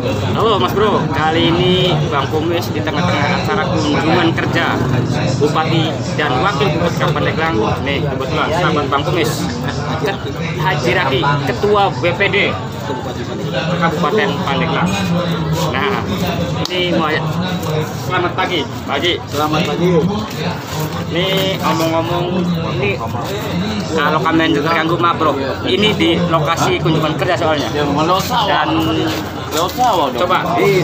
Halo Mas Bro, kali ini Bang Kumis di tengah-tengah acara kunjungan kerja Bupati dan Wakil Bupati Pandeglang. Nih kebetulan sahabat Bang Kumis, Haji Raki, Ketua BPD Kabupaten Pandeglang. Nah, ini mau selamat pagi, Pak Haji. Selamat pagi. Ini ngomong-ngomong, ini kalau kalian terganggu maaf Bro. Ini di lokasi kunjungan kerja soalnya. Dan coba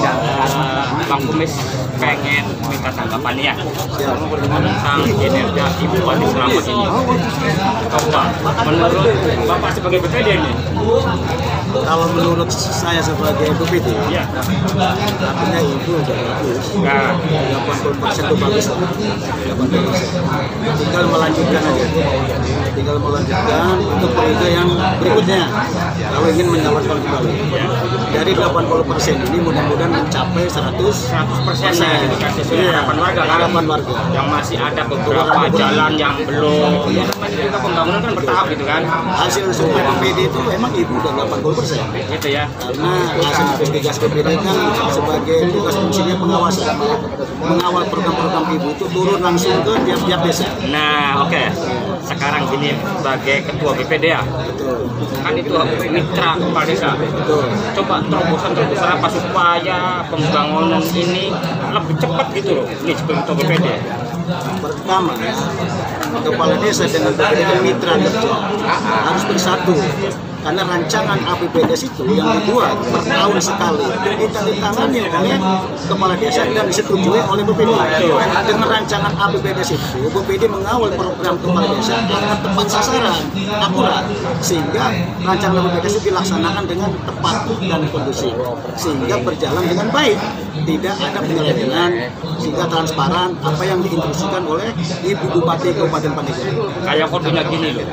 Bang Kumis pengen minta tanggapan ya tentang kinerja Ibu Bupati Selamat ini. Coba menurut Bapak sebagai BPD ini. Kalau menurut saya sebagai BPD, Ya. artinya itu udah bagus. Nah, 80% itu bagus. 80%. Tinggal melanjutkan aja. Tinggal melanjutkan untuk periode yang berikutnya. Kalau ingin menyelamatkan kembali. Dari 80% ini mudah-mudahan mencapai 100%. gitu kan sesuai harapan warga kan. Harapan warga. Yang masih ada beberapa jalan yang belum. Ya kan masih juga pembangunan kan bertahap gitu kan. Hasil survei BPD itu memang ibu udah 80%. Gitu ya. Karena hasil investigasi BPD kan sebagai tugas fungsinya pengawasan, mengawal program-program ibu itu turun langsung ke tiap-tiap desa. Nah, oke. Sekarang gini sebagai ketua BPD ya. Betul. Kan itu mitra kepala desa. Betul. Coba terobosan apa supaya pembangunan ini lebih cepat gitu loh. Ini sebagai ketua BPD. Pertama, kepala desa dengan BPD dan mitra kerja harus bersatu. Karena rancangan APBDes itu yang dibuat per tahun sekali ditangani oleh kepala desa dan disetujui oleh BPD. Dengan rancangan APBDes itu, BPD mengawal program kepala desa agar tepat sasaran, akurat, sehingga rancangan APBDes itu dilaksanakan dengan tepat dan kondusif, sehingga berjalan dengan baik, tidak ada penyelewengan, sehingga transparan apa yang diinstruksikan oleh Ibu Bupati Kabupaten Pandeglang. Kayak kodenya gini loh.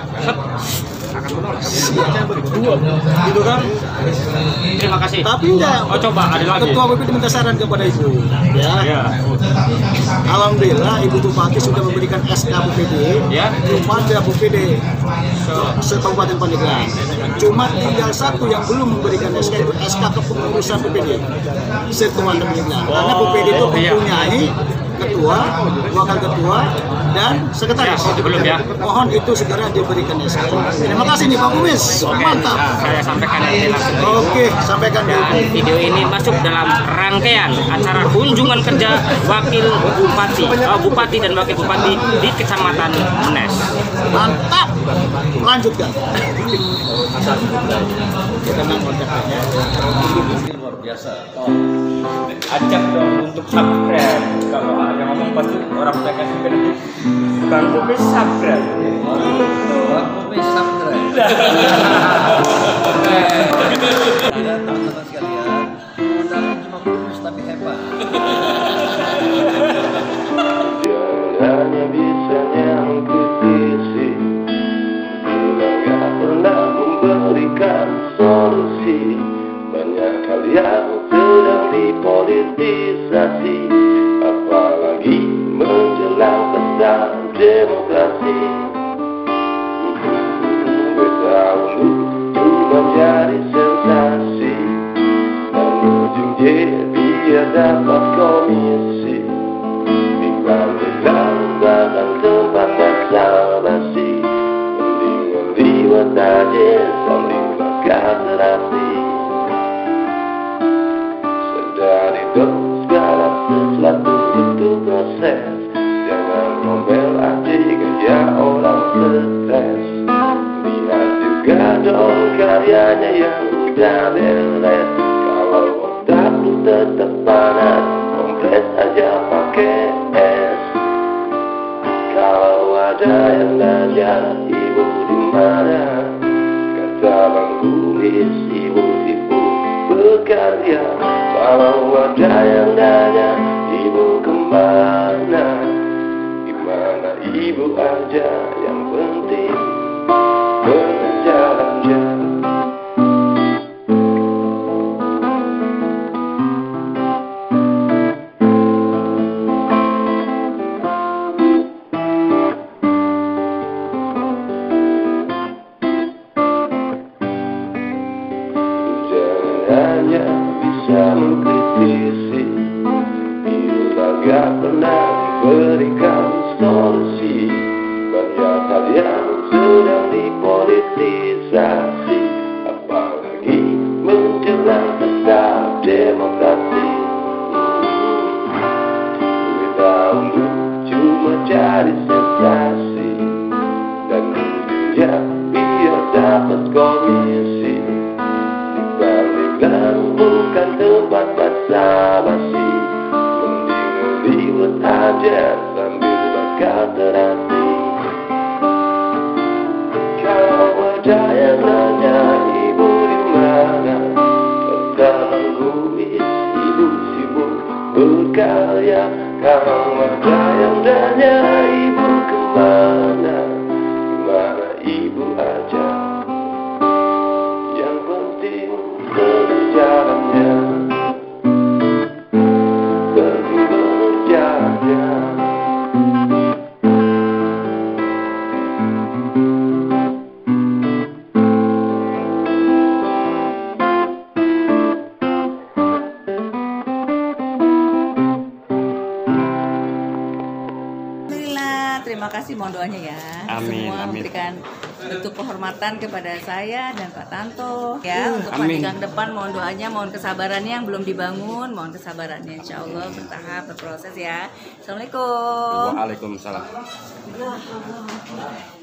Betul, gitu kan? Terima kasih. Tapi enggak. Oh coba ada lagi. Ketua BPD minta saran kepada Ibu. Ya. Alhamdulillah Ibu Bupati sudah memberikan SK BPD Ya. kepada BPD se-Kabupaten Pandeglang. Cuma tinggal satu yang belum memberikan SK, itu SK kepengurusan BPD se-Kabupaten Pandeglang. Karena BPD itu mempunyai ketua, wakil ketua, dan sekretaris. Ya, belum ya. Mohon itu segera diberikan SK. Terima kasih nih Pak Kumis. Oke, Mantap. saya sampaikan nanti langsung. Oke, sampaikan Dan video ini masuk dalam rangkaian acara kunjungan kerja Wakil Bupati, Bupati dan Wakil Bupati di Kecamatan Menes. Mantap. Lanjutkan. Kita kontaknya. Luar biasa. Ajak dong untuk subscribe. Kalau ada ngomong pasti orang PKS itu Bang Kumis subscribe. Bang Kumis subscribe. Ada teman-teman sekalian, undangan cuma Kumis tapi hebat. Hanya bisanya mengkritisi, gak pernah memberikan solusi. Banyak hal yang sedang dipolitisasi, apalagi menjelang pesta demokrasi. Bertahun cuma jadi sensasi, dan ujungnya dia dapat komisi. Bilang bahkan tempat basa-basi, mending liwat aja sambil bakal terasi. Sadari dong segala sesuatu itu proses, jangan ngomel aja kerja orang stres. Lihat juga dong karyanya yang udah beres. Kalau otak lu tetap panas, kompres aja pakai es. Kalau ada yang nanya ibu di mana, kata Bang Kumis ibu bekerja. Kalau ada yang nanya ibu kemana, gimana ibu aja, yang penting berjalan-jalan. Jangan hanya bisa hanya mengkritisi bila gak pernah diberikan solusi. Banyak hal yang sedang dipolitisasi, apalagi menjelang pesta demokrasi. Berita untuk cuma cari sensasi dan ujungnya biar dapat komisi. Dibandingkan bukan tempat basa-basi, mending ribut aja sambil bakal terhati. Kalau ada yang nanya ibu di mana, tentang kumis ibu sibuk berkarya. Kalau ada yang nanya ibu kemana, gimana ibu aja, yang penting terus jalannya, penting berjalannya. Terima kasih, mohon doanya ya. Amin, Semua amin. memberikan bentuk penghormatan kepada saya dan Pak Tanto ya, untuk melanjutkan ke depan. Mohon doanya, mohon kesabarannya yang belum dibangun, mohon kesabarannya, insya Allah bertahap, berproses ya. Assalamualaikum. Waalaikumsalam.